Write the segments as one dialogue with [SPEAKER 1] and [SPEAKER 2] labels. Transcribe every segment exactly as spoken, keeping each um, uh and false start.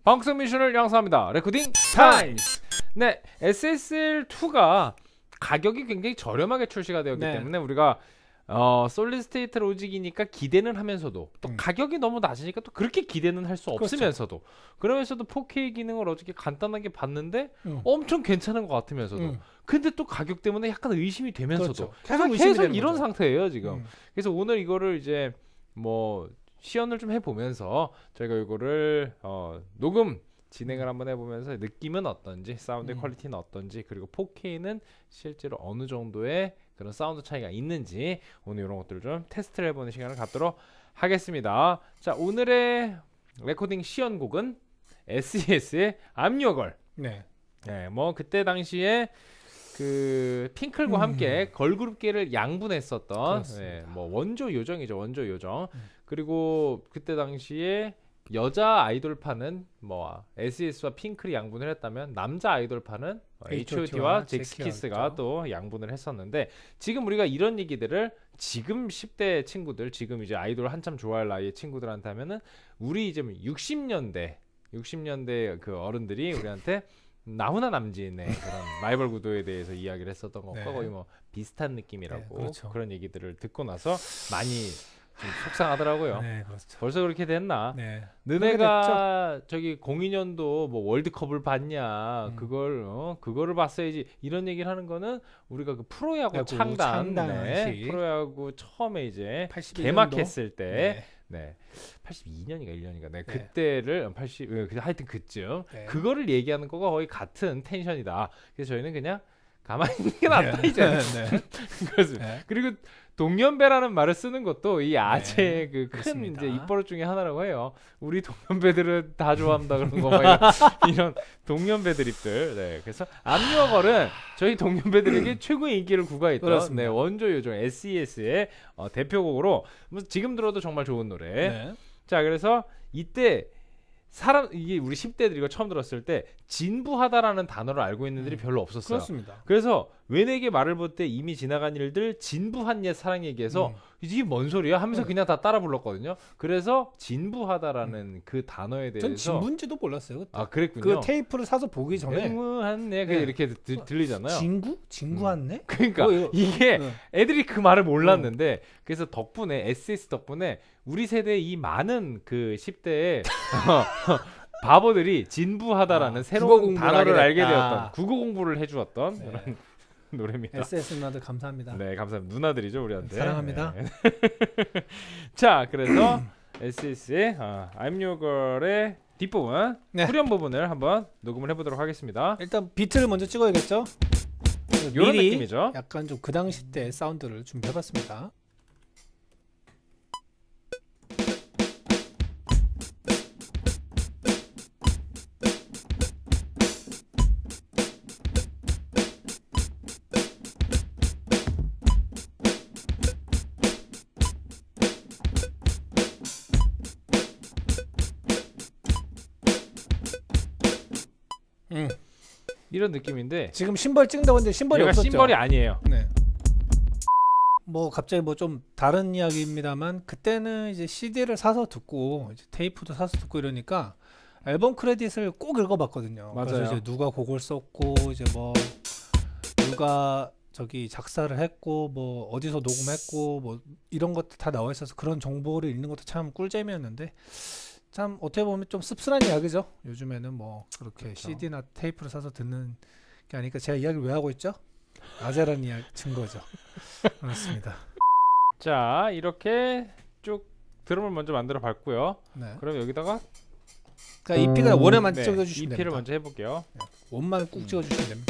[SPEAKER 1] 방송 미션을 양성합니다. 레코딩 타임. 네, 에스에스엘2가 가격이 굉장히 저렴하게 출시가 되었기 네. 때문에 우리가 어, 솔리드 스테이트 로직이니까 기대는 하면서도 또 음. 가격이 너무 낮으니까 또 그렇게 기대는 할 수 없으면서도 그렇죠. 그러면서도 포케이 기능을 어저께 간단하게 봤는데 음. 엄청 괜찮은 것 같으면서도 음. 근데 또 가격 때문에 약간 의심이 되면서도 그렇죠. 계속, 계속 이런 거죠. 상태예요 지금. 음. 그래서 오늘 이거를 이제 뭐 시연을 좀 해보면서 저희가 이거를 어, 녹음 진행을 한번 해보면서 느낌은 어떤지, 사운드의 음. 퀄리티는 어떤지, 그리고 포케이는 실제로 어느 정도의 그런 사운드 차이가 있는지 오늘 이런 것들을 좀 테스트를 해보는 시간을 갖도록 하겠습니다. 자, 오늘의 레코딩 시연곡은 에스이에스의 I'm Your Girl. 네. 네, 뭐 그때 당시에 그 핑클과 음. 함께 걸그룹계를 양분했었던 네, 뭐 원조 요정이죠, 원조 요정. 음. 그리고 그때 당시에 여자 아이돌파는 뭐 에스이에스와 핑클이 양분을 했다면 남자 아이돌파는 에이치오티와 잭스키스가 또 양분을 했었는데 지금 우리가 이런 얘기들을 지금 십 대 친구들, 지금 이제 아이돌 한참 좋아할 나이의 친구들한테 하면은 우리 이제 육십 년대 육십 년대 그 어른들이 우리한테 나훈아 남진의 그런 라이벌 구도에 대해서 이야기를 했었던 것과 네. 거의 뭐 비슷한 느낌이라고 네, 그렇죠. 그런 얘기들을 듣고 나서 많이 좀 속상하더라고요. 네, 그렇죠. 벌써 그렇게 됐나? 네. 너네가 저기 공이 년도 뭐 월드컵을 봤냐? 음. 그걸 어? 그거를 봤어야지. 이런 얘기를 하는 거는 우리가 그 프로야구 창단, 네. 프로야구 처음에 이제 개막했을 때, 네. 네. 팔십이 년인가 일 년인가, 네. 네. 그때를 팔십, 하여튼 그쯤 네. 그거를 얘기하는 거가 거의 같은 텐션이다. 그래서 저희는 그냥 가만히 있는 게 낫다 네. 이제. 네. 그렇습니다. 네. 그리고 동년배라는 말을 쓰는 것도 이 아재의 네, 그 큰 이제 입버릇 중에 하나라고 해요. 우리 동년배들은 다 좋아한다 그런 거 막 이런 동년배 드립들. 네, 그래서 암유어걸은 저희 동년배들에게 최고의 인기를 구가했던 네, 원조 요정 에스이에스의 어, 대표곡으로 지금 들어도 정말 좋은 노래. 네. 자, 그래서 이때 사람 이게 우리 십 대들이 이거 처음 들었을 때 진부하다라는 단어를 알고 있는 애들이 음, 별로 없었어요. 그렇습니다. 그래서 웬에게 말을 볼 때 이미 지나간 일들 진부한 옛 사랑 얘기해서 음. 이게 뭔 소리야 하면서 네. 그냥 다 따라 불렀거든요. 그래서 진부하다라는 음. 그 단어에 대해서
[SPEAKER 2] 전 진부인지도 몰랐어요. 그때.
[SPEAKER 1] 아, 그랬군요.
[SPEAKER 2] 그 테이프를 사서 보기 전에
[SPEAKER 1] 진부한네 네. 이렇게 들, 들리잖아요.
[SPEAKER 2] 진구? 진구한네?
[SPEAKER 1] 음. 그러니까 어, 이게 네. 애들이 그 말을 몰랐는데 어. 그래서 덕분에 에스이에스 덕분에 우리 세대의 이 많은 그 십 대의 바보들이 진부하다라는 아, 새로운 단어를 알게 되었던 국어 공부를 해주었던 네. 그런 노래입니다.
[SPEAKER 2] 에스에스 누나들 감사합니다.
[SPEAKER 1] 네, 감사합니다. 누나들이죠 우리한테.
[SPEAKER 2] 사랑합니다.
[SPEAKER 1] 네. 자, 그래서 에스이에스의 어, I'm Your Girl의 뒷부분, 네. 후렴 부분을 한번 녹음을 해보도록 하겠습니다.
[SPEAKER 2] 일단 비트를 먼저 찍어야겠죠?
[SPEAKER 1] 이런 느낌이죠.
[SPEAKER 2] 약간 좀 그 당시 때 사운드를 준비해봤습니다.
[SPEAKER 1] 음. 이런 느낌인데
[SPEAKER 2] 지금 심벌 찍는다고 했는데 심벌이 없었죠?
[SPEAKER 1] 심벌이 아니에요. 네.
[SPEAKER 2] 뭐 갑자기 뭐 좀 다른 이야기입니다만 그때는 이제 씨디를 사서 듣고 이제 테이프도 사서 듣고 이러니까 앨범 크레딧을 꼭 읽어봤거든요.
[SPEAKER 1] 맞아요.
[SPEAKER 2] 그래서 이제 누가 곡을 썼고 이제 뭐 누가 저기 작사를 했고 뭐 어디서 녹음했고 뭐 이런 것도 다 나와 있어서 그런 정보를 읽는 것도 참 꿀잼이었는데 참 어떻게 보면 좀 씁쓸한 이야기죠. 요즘에는 뭐 그렇게 그렇죠. 씨디나 테이프를 사서 듣는 게 아니니까 제가 이야기를 왜 하고 있죠? 아재라는 이야기 증거죠. 그렇습니다.
[SPEAKER 1] 자, 이렇게 쭉 드럼을 먼저 만들어 봤고요. 네. 그럼 여기다가
[SPEAKER 2] 그러니까 이피가 원에만
[SPEAKER 1] 네,
[SPEAKER 2] 찍어주시면
[SPEAKER 1] 이피를
[SPEAKER 2] 됩니다.
[SPEAKER 1] 먼저 해볼게요.
[SPEAKER 2] 네. 원만 꾹 찍어주시면 됩니다.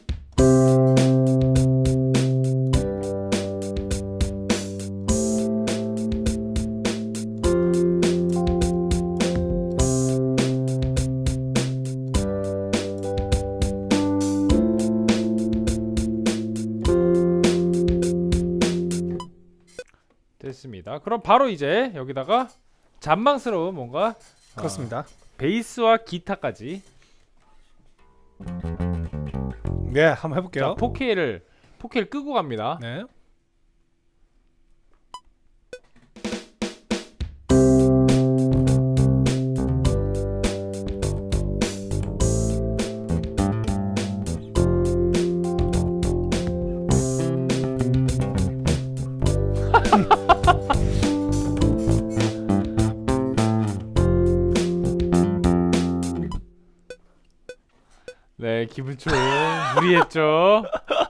[SPEAKER 1] 됐습니다. 그럼 바로 이제 여기다가 잔망스러운 뭔가
[SPEAKER 2] 그렇습니다.
[SPEAKER 1] 어, 베이스와 기타까지
[SPEAKER 2] 네, 한번 해볼게요.
[SPEAKER 1] 자, 포케이를 포케이를 끄고 갑니다.
[SPEAKER 2] 네.
[SPEAKER 1] 네, 기분 좀 무리했죠.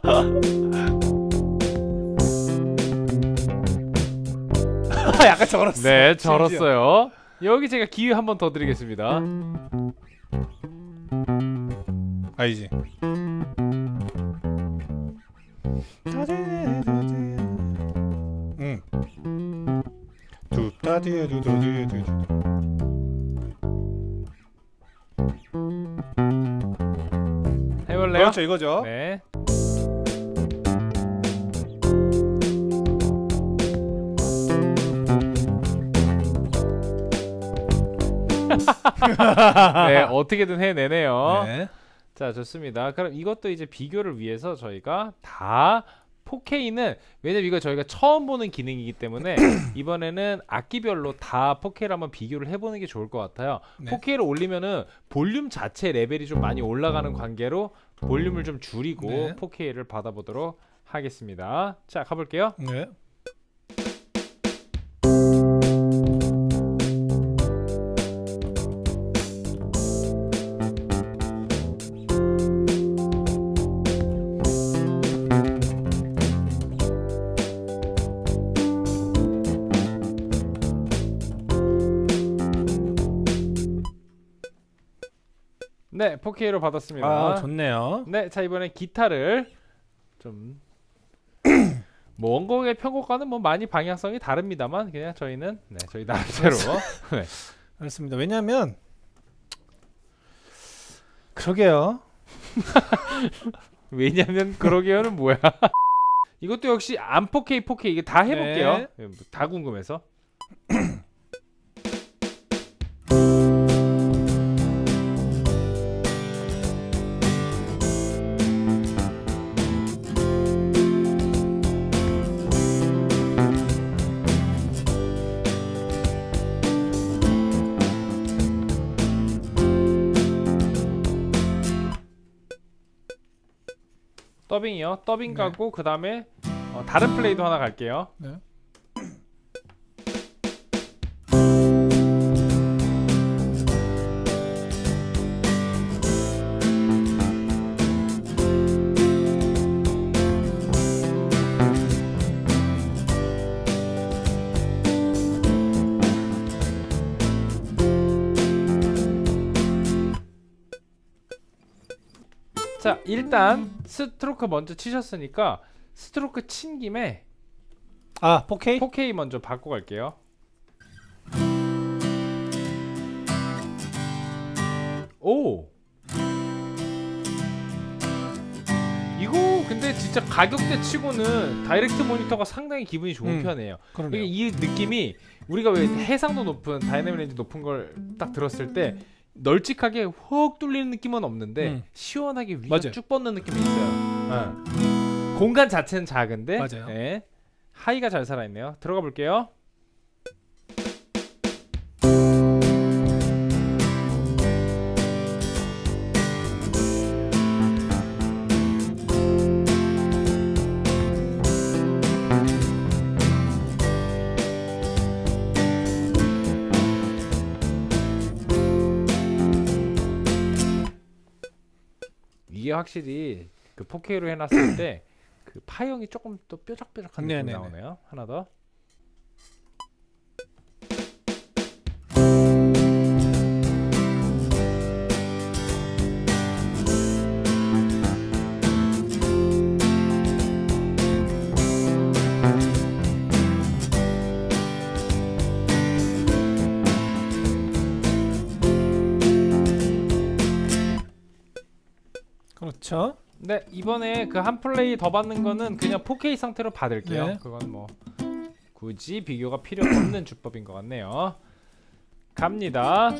[SPEAKER 2] 약간 절었어.
[SPEAKER 1] 네, 절었어요. 여기 제가 기회 한 번 더 드리겠습니다.
[SPEAKER 2] 알지. 응. 두따디두두두두.
[SPEAKER 1] 해볼래요?
[SPEAKER 2] 그렇죠, 이거죠.
[SPEAKER 1] 네. 네, 어떻게든 해내네요.
[SPEAKER 2] 네.
[SPEAKER 1] 자, 좋습니다. 그럼 이것도 이제 비교를 위해서 저희가 다 포케이는, 왜냐면 이거 저희가 처음 보는 기능이기 때문에 이번에는 악기별로 다 포케이를 한번 비교를 해보는 게 좋을 것 같아요.
[SPEAKER 2] 네.
[SPEAKER 1] 포케이를 올리면은 볼륨 자체 레벨이 좀 많이 올라가는 관계로 볼륨을 좀 줄이고
[SPEAKER 2] 네.
[SPEAKER 1] 포케이를 받아보도록 하겠습니다. 자, 가볼게요.
[SPEAKER 2] 네.
[SPEAKER 1] 네, 포케이로 받았습니다.
[SPEAKER 2] 아, 좋네요.
[SPEAKER 1] 네, 자, 이번엔 기타를 좀 뭐 원곡의 편곡과는 뭐 많이 방향성이 다릅니다만 그냥 저희는 네, 저희 나름대로 네.
[SPEAKER 2] 그렇습니다. 왜냐면 그러게요.
[SPEAKER 1] 왜냐면 그러게요는 뭐야? 이것도 역시 안 포케이 포케이 이게 다 해볼게요.
[SPEAKER 2] 네.
[SPEAKER 1] 다 궁금해서. 더빙이요. 더빙
[SPEAKER 2] 네.
[SPEAKER 1] 가고 그 다음에 어, 다른 플레이도 하나 갈게요.
[SPEAKER 2] 네.
[SPEAKER 1] 자, 일단 스트로크 먼저 치셨으니까 스트로크 친 김에
[SPEAKER 2] 아, 포케이?
[SPEAKER 1] 포케이 먼저 바꿔 갈게요. 오! 이거 근데 진짜 가격대 치고는 다이렉트 모니터가 상당히 기분이 좋은
[SPEAKER 2] 음,
[SPEAKER 1] 편이에요.
[SPEAKER 2] 그러네요.
[SPEAKER 1] 이게 이 느낌이 우리가 왜 해상도 높은 다이내믹 렌즈 높은 걸 딱 들었을 때 널찍하게 훅 뚫리는 느낌은 없는데
[SPEAKER 2] 음.
[SPEAKER 1] 시원하게 위가
[SPEAKER 2] 맞아요.
[SPEAKER 1] 쭉 뻗는 느낌이 있어요. 어. 공간 자체는 작은데
[SPEAKER 2] 맞아요.
[SPEAKER 1] 네. 하이가 잘 살아있네요. 들어가 볼게요. 이게 확실히 그 포케이로 해놨을 때 그 파형이 조금 또 뾰족뾰족한 느낌이
[SPEAKER 2] 네네네.
[SPEAKER 1] 나오네요. 하나 더.
[SPEAKER 2] 그렇죠.
[SPEAKER 1] 네, 이번에 그 한 플레이 더 받는 거는 그냥 포케이 상태로 받을게요.
[SPEAKER 2] 네.
[SPEAKER 1] 그건 뭐 굳이 비교가 필요 없는 주법인 것 같네요. 갑니다.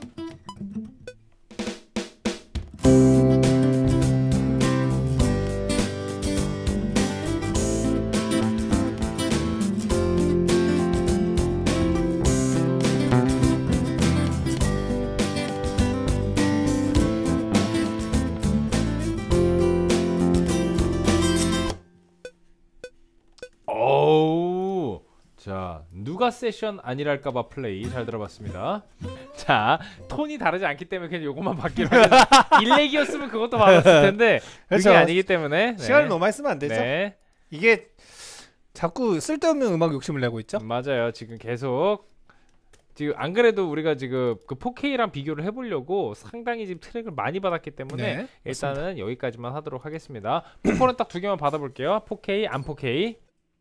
[SPEAKER 1] 오우, 자, 누가 세션 아니랄까봐 플레이 잘 들어봤습니다. 자, 톤이 다르지 않기 때문에 그냥 요것만 받기로 하겠습니다. 일렉이었으면 그것도 받았을 텐데 그게
[SPEAKER 2] 그렇죠.
[SPEAKER 1] 아니기 때문에 네.
[SPEAKER 2] 시간을 너무 많이 쓰면 안 되죠.
[SPEAKER 1] 네.
[SPEAKER 2] 이게 자꾸 쓸데없는 음악 욕심을 내고 있죠.
[SPEAKER 1] 맞아요. 지금 계속 지금 안 그래도 우리가 지금 그 포케이랑 비교를 해보려고 상당히 지금 트랙을 많이 받았기 때문에
[SPEAKER 2] 네,
[SPEAKER 1] 일단은
[SPEAKER 2] 맞습니다.
[SPEAKER 1] 여기까지만 하도록 하겠습니다. 포콜은 딱 두 개만 받아볼게요. 포케이, 안 포케이.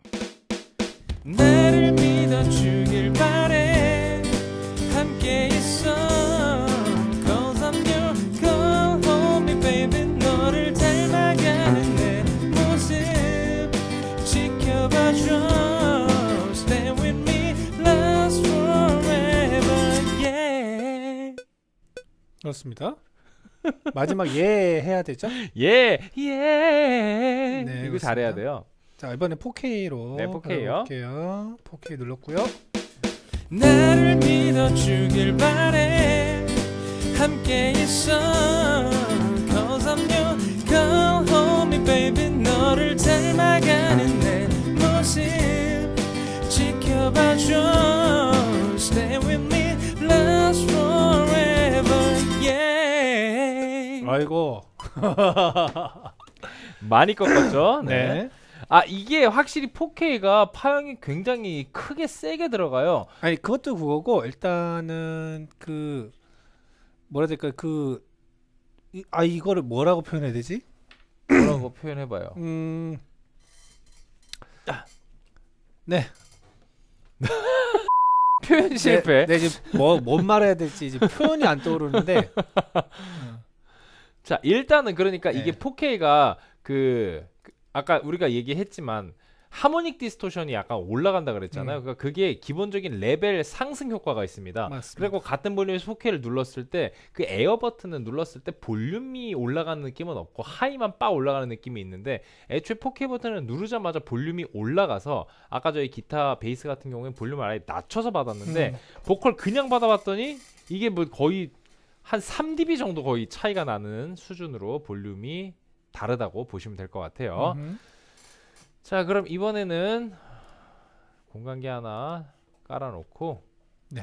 [SPEAKER 1] 나를 믿어주길 바래 함께 있어 Cause I'm your girl Hold me baby 너를 닮아가는 내 모습 지켜봐줘 Stay with me last forever yeah
[SPEAKER 2] 그렇습니다. 마지막 예 해야 되죠.
[SPEAKER 1] 예! 예!
[SPEAKER 2] 네,
[SPEAKER 1] 이거
[SPEAKER 2] 그렇습니다.
[SPEAKER 1] 잘해야 돼요.
[SPEAKER 2] 자 이번에 포케이로
[SPEAKER 1] 네, 포케이요.
[SPEAKER 2] 볼게요. 포케이 눌렀고요.
[SPEAKER 1] 나를 믿어주길 바래 함께 있어 Cause I'm your girl Hold me baby 너를 닮아가는 내 모습 지켜봐줘 Stay with me last forever yeah
[SPEAKER 2] 아이고.
[SPEAKER 1] 많이 꺾었죠?
[SPEAKER 2] 네.
[SPEAKER 1] 아 이게 확실히 포케이가 파형이 굉장히 크게 세게 들어가요.
[SPEAKER 2] 아니 그것도 그거고 일단은 그 뭐라 해야 될까 그 아 이거를 뭐라고 표현해야 되지?
[SPEAKER 1] 뭐라고 표현해봐요.
[SPEAKER 2] 음. 네.
[SPEAKER 1] 표현 실패.
[SPEAKER 2] 네, 네 지금 뭐뭔 말해야 될지 이제 표현이 안 떠오르는데.
[SPEAKER 1] 자 일단은 그러니까
[SPEAKER 2] 네.
[SPEAKER 1] 이게 포케이가 그, 그 아까 우리가 얘기했지만 하모닉 디스토션이 약간 올라간다 그랬잖아요.
[SPEAKER 2] 음.
[SPEAKER 1] 그러니까 그게 기본적인 레벨 상승 효과가 있습니다.
[SPEAKER 2] 맞습니다.
[SPEAKER 1] 그리고 같은 볼륨에서 포케이를 눌렀을 때 그 에어 버튼을 눌렀을 때 볼륨이 올라가는 느낌은 없고 하이만 빡 올라가는 느낌이 있는데 애초에 포케이 버튼을 누르자마자 볼륨이 올라가서 아까 저희 기타 베이스 같은 경우에는 볼륨을 아예 낮춰서 받았는데
[SPEAKER 2] 음.
[SPEAKER 1] 보컬 그냥 받아봤더니 이게 뭐 거의 한 삼 디비 정도 거의 차이가 나는 수준으로 볼륨이 다르다고 보시면 될 것 같아요.
[SPEAKER 2] 음흠.
[SPEAKER 1] 자 그럼 이번에는 공간기 하나 깔아놓고
[SPEAKER 2] 네.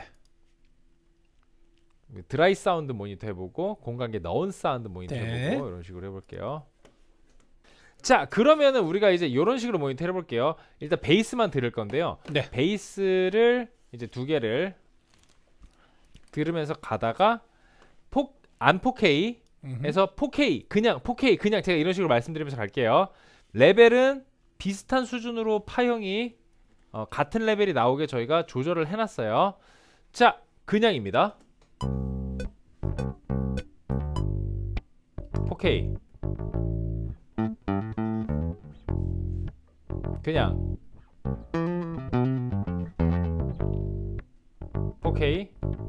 [SPEAKER 1] 드라이 사운드 모니터 해보고 공간기 넣은 사운드 모니터
[SPEAKER 2] 네.
[SPEAKER 1] 해보고 이런 식으로 해볼게요. 자 그러면은 우리가 이제 이런 식으로 모니터 해볼게요. 일단 베이스만 들을 건데요.
[SPEAKER 2] 네.
[SPEAKER 1] 베이스를 이제 두 개를 들으면서 가다가 포, 안 포케이
[SPEAKER 2] 음흠.
[SPEAKER 1] 에서 포케이 그냥 포케이 그냥 제가 이런 식으로 말씀드리면서 갈게요. 레벨은 비슷한 수준으로 파형이 어, 같은 레벨이 나오게 저희가 조절을 해놨어요. 자 그냥입니다. 포케이 그냥 포케이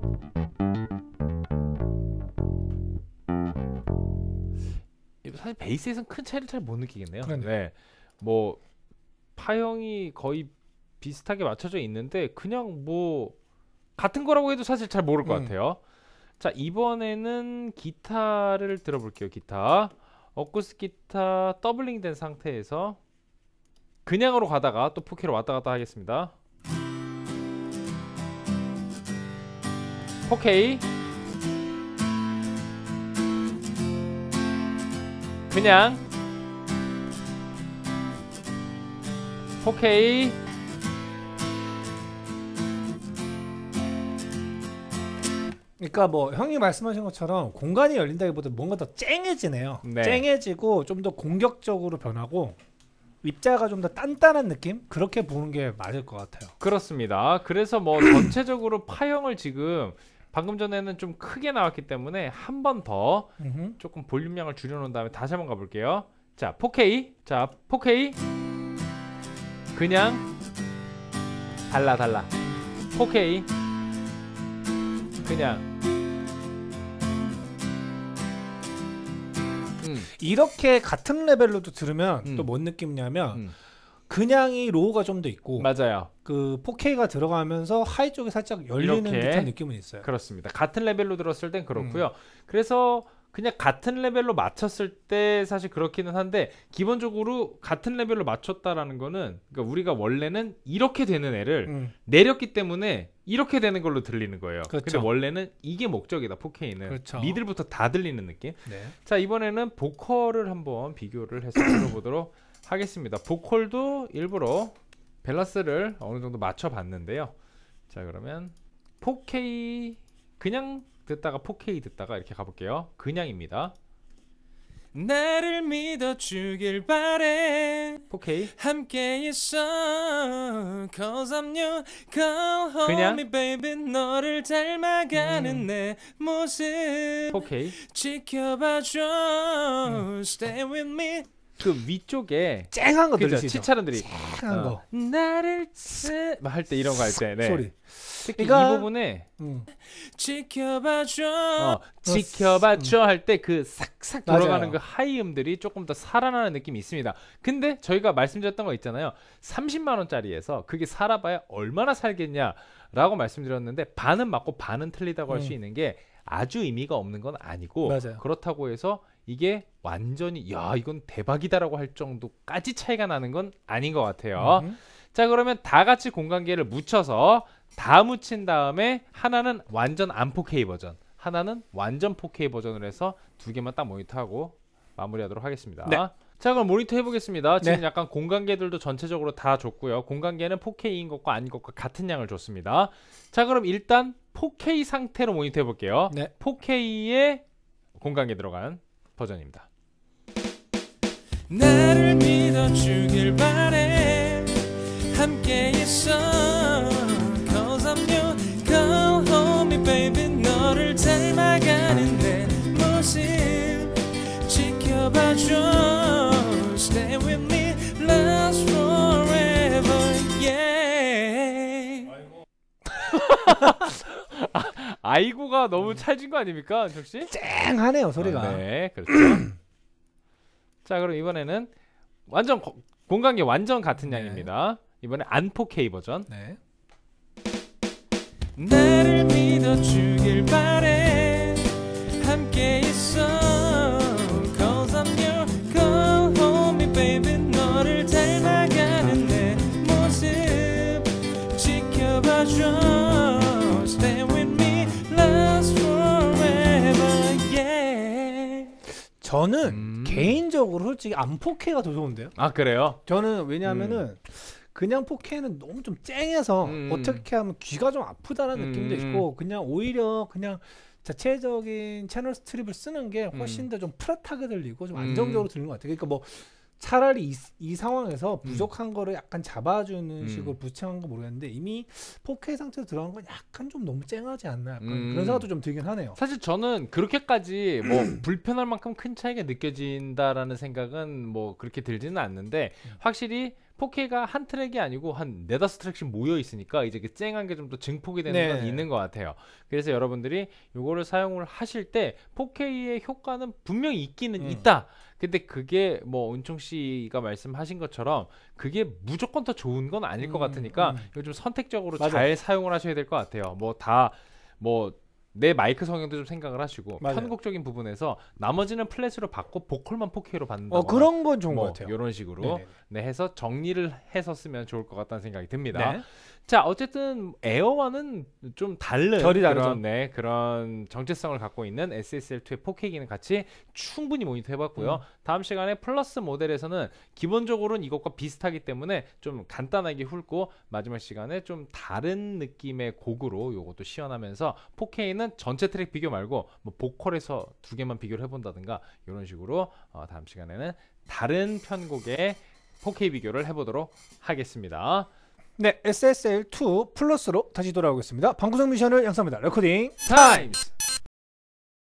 [SPEAKER 1] 사실 베이스에서는 큰 차이를 잘 못 느끼겠네요.
[SPEAKER 2] 그러네요.
[SPEAKER 1] 네. 뭐 파형이 거의 비슷하게 맞춰져 있는데 그냥 뭐 같은 거라고 해도 사실 잘 모를 것
[SPEAKER 2] 음.
[SPEAKER 1] 같아요. 자 이번에는 기타를 들어볼게요. 기타 어쿠스틱 기타 더블링 된 상태에서 그냥으로 가다가 또 포케로 왔다 갔다 하겠습니다. 포케이 그냥 포케이
[SPEAKER 2] 그러니까 뭐 형이 말씀하신 것처럼 공간이 열린다기보다 뭔가 더 쨍해지네요.
[SPEAKER 1] 네.
[SPEAKER 2] 쨍해지고 좀 더 공격적으로 변하고 입자가 좀 더 단단한 느낌? 그렇게 보는 게 맞을 것 같아요.
[SPEAKER 1] 그렇습니다. 그래서 뭐 전체적으로 파형을 지금 방금 전에는 좀 크게 나왔기 때문에 한 번 더
[SPEAKER 2] 음흠.
[SPEAKER 1] 조금 볼륨량을 줄여놓은 다음에 다시 한번 가볼게요. 자 포케이 자 포케이 그냥 달라 달라 포케이 그냥 음,
[SPEAKER 2] 이렇게 같은 레벨로도 들으면
[SPEAKER 1] 음.
[SPEAKER 2] 또 뭔 느낌이냐면
[SPEAKER 1] 음.
[SPEAKER 2] 그냥이 로우가 좀 더 있고
[SPEAKER 1] 맞아요.
[SPEAKER 2] 그 포케이가 들어가면서 하이 쪽이 살짝 열리는
[SPEAKER 1] 이렇게.
[SPEAKER 2] 듯한 느낌은 있어요.
[SPEAKER 1] 그렇습니다. 같은 레벨로 들었을 땐 그렇고요. 그래서 그냥 같은 레벨로 맞췄을 때 사실 그렇기는 한데 기본적으로 같은 레벨로 맞췄다라는 거는 그러니까 우리가 원래는 이렇게 되는 애를
[SPEAKER 2] 음.
[SPEAKER 1] 내렸기 때문에 이렇게 되는 걸로 들리는 거예요.
[SPEAKER 2] 그렇죠.
[SPEAKER 1] 근데 원래는 이게 목적이다. 포케이는
[SPEAKER 2] 그렇죠.
[SPEAKER 1] 미들부터 다 들리는 느낌.
[SPEAKER 2] 네.
[SPEAKER 1] 자, 이번에는 보컬을 한번 비교를 해서 들어보도록 하겠습니다. 보컬도 일부러 밸런스를 어느 정도 맞춰봤는데요. 자, 그러면 포케이 그냥 듣다가 포케이 듣다가 이렇게 가볼게요. 그냥입니다.
[SPEAKER 3] 나를 믿어주길 바래
[SPEAKER 1] 포케이
[SPEAKER 3] 함께 있어 Cause I'm your Come home
[SPEAKER 1] 그냥?
[SPEAKER 3] me baby 너를 닮아가는
[SPEAKER 2] 음.
[SPEAKER 3] 내 모습
[SPEAKER 1] 포케이
[SPEAKER 3] 지켜봐줘
[SPEAKER 2] 음.
[SPEAKER 3] Stay with me
[SPEAKER 1] 그 위쪽에
[SPEAKER 2] 쨍한 거
[SPEAKER 1] 그죠?
[SPEAKER 2] 들리시죠?
[SPEAKER 1] 치차른들이
[SPEAKER 2] 쨍한
[SPEAKER 1] 어.
[SPEAKER 2] 거
[SPEAKER 1] 나를 할 때 이런 거 할 때 네.
[SPEAKER 2] 소리.
[SPEAKER 1] 특히
[SPEAKER 2] 그러니까-
[SPEAKER 1] 이 부분에
[SPEAKER 2] 음.
[SPEAKER 3] 지켜봐줘
[SPEAKER 1] 어, 지켜봐줘 할 때 그 싹싹 돌아가는
[SPEAKER 2] 맞아요.
[SPEAKER 1] 그 하이 음들이 조금 더 살아나는 느낌이 있습니다. 근데 저희가 말씀드렸던 거 있잖아요. 삼십만 원짜리에서 그게 살아봐야 얼마나 살겠냐라고 말씀드렸는데 반은 맞고 반은 틀리다고 할 수
[SPEAKER 2] 음.
[SPEAKER 1] 있는 게 아주 의미가 없는 건 아니고
[SPEAKER 2] 맞아요.
[SPEAKER 1] 그렇다고 해서 이게 완전히 야 이건 대박이다라고 할 정도까지 차이가 나는 건 아닌 것 같아요.
[SPEAKER 2] 음.
[SPEAKER 1] 자, 그러면 다 같이 공간계를 묻혀서 다 묻힌 다음에 하나는 완전 안 포케이 버전, 하나는 완전 포케이 버전으로 해서 두 개만 딱 모니터하고 마무리하도록 하겠습니다.
[SPEAKER 2] 네.
[SPEAKER 1] 자, 그럼 모니터 해보겠습니다. 지금
[SPEAKER 2] 네.
[SPEAKER 1] 약간 공간계들도 전체적으로 다 줬고요. 공간계는 포케이인 것과 아닌 것과 같은 양을 줬습니다. 자, 그럼 일단 포케이 상태로 모니터 해볼게요.
[SPEAKER 2] 네.
[SPEAKER 1] 포케이에 공간계 들어간 버전입니다.
[SPEAKER 3] 나를 믿어주길 바래 함께 있어 Cause I'm your Come home me baby 너를 닮아가는 내 모습 지켜봐줘 Stay with me last forever yeah
[SPEAKER 1] 아이고가 너무 찰진 거 아닙니까, 안청 씨?
[SPEAKER 2] 쨍하네요 소리가.
[SPEAKER 1] 아, 네, 그렇죠. 자, 그럼 이번에는 완전 고, 공간계 완전 같은
[SPEAKER 2] 네.
[SPEAKER 1] 양입니다. 이번에 안 포케이 버전.
[SPEAKER 2] 네.
[SPEAKER 3] 나를 믿어주길 바래 함께 있어 Cause I'm your Come home me baby 너를 닮아가는 내 모습 지켜봐줘 Stay with me last forever yeah
[SPEAKER 2] 저는
[SPEAKER 1] 음.
[SPEAKER 2] 개인적으로 솔직히 안 포케가 더 좋은데요.
[SPEAKER 1] 아, 그래요?
[SPEAKER 2] 저는 왜냐하면은 그냥 포케는 너무 좀 쨍해서
[SPEAKER 1] 음.
[SPEAKER 2] 어떻게 하면 귀가 좀 아프다는
[SPEAKER 1] 음.
[SPEAKER 2] 느낌도 있고 그냥 오히려 그냥 자체적인 채널 스트립을 쓰는 게 훨씬
[SPEAKER 1] 음.
[SPEAKER 2] 더 좀 프라하게 들리고 좀
[SPEAKER 1] 음.
[SPEAKER 2] 안정적으로 들리는 것 같아요. 그러니까 뭐 차라리 이, 이 상황에서
[SPEAKER 1] 음.
[SPEAKER 2] 부족한 거를 약간 잡아주는
[SPEAKER 1] 음.
[SPEAKER 2] 식으로 부팅한 거 모르겠는데 이미 포케 상태로 들어간 건 약간 좀 너무 쨍하지 않나 약간
[SPEAKER 1] 음.
[SPEAKER 2] 그런 생각도 좀 들긴 하네요.
[SPEAKER 1] 사실 저는 그렇게까지 뭐 불편할 만큼 큰 차이가 느껴진다라는 생각은 뭐 그렇게 들지는 않는데 확실히 포케이가 한 트랙이 아니고 한 네다섯 트랙씩 모여 있으니까 이제 그 쨍한 게 좀 더 증폭이 되는
[SPEAKER 2] 네.
[SPEAKER 1] 건 있는 것 같아요. 그래서 여러분들이 요거를 사용을 하실 때 포케이의 효과는 분명히 있기는
[SPEAKER 2] 음.
[SPEAKER 1] 있다. 근데 그게 뭐 은총 씨가 말씀하신 것처럼 그게 무조건 더 좋은 건 아닐 것
[SPEAKER 2] 음,
[SPEAKER 1] 같으니까
[SPEAKER 2] 음.
[SPEAKER 1] 이거 좀 선택적으로
[SPEAKER 2] 맞아요.
[SPEAKER 1] 잘 사용을 하셔야 될 것 같아요. 뭐 다 뭐 내 마이크 성향도 좀 생각을 하시고
[SPEAKER 2] 맞아요.
[SPEAKER 1] 편곡적인 부분에서 나머지는 플랫으로 받고 보컬만 포케이로 받는다.
[SPEAKER 2] 어 그런 건 좋은
[SPEAKER 1] 뭐
[SPEAKER 2] 것 같아요.
[SPEAKER 1] 이런 식으로
[SPEAKER 2] 네네.
[SPEAKER 1] 네, 해서 정리를 해서 쓰면 좋을 것 같다는 생각이 듭니다.
[SPEAKER 2] 네.
[SPEAKER 1] 자, 어쨌든 에어와는 좀 다른
[SPEAKER 2] 결이 다르죠.
[SPEAKER 1] 그런, 네, 그런 정체성을 갖고 있는 에스에스엘2의 포케이 기능 같이 충분히 모니터 해봤고요.
[SPEAKER 2] 음.
[SPEAKER 1] 다음 시간에 플러스 모델에서는 기본적으로는 이것과 비슷하기 때문에 좀 간단하게 훑고 마지막 시간에 좀 다른 느낌의 곡으로 이것도 시연하면서 포케이는 전체 트랙 비교 말고 뭐 보컬에서 두 개만 비교를 해본다든가 이런 식으로 어, 다음 시간에는 다른 편곡의 포케이 비교를 해보도록 하겠습니다.
[SPEAKER 2] 네, 에스에스엘 투 플러스로 다시 돌아오겠습니다. 방구석 미션을 양성합니다. 레코딩
[SPEAKER 1] 타임스!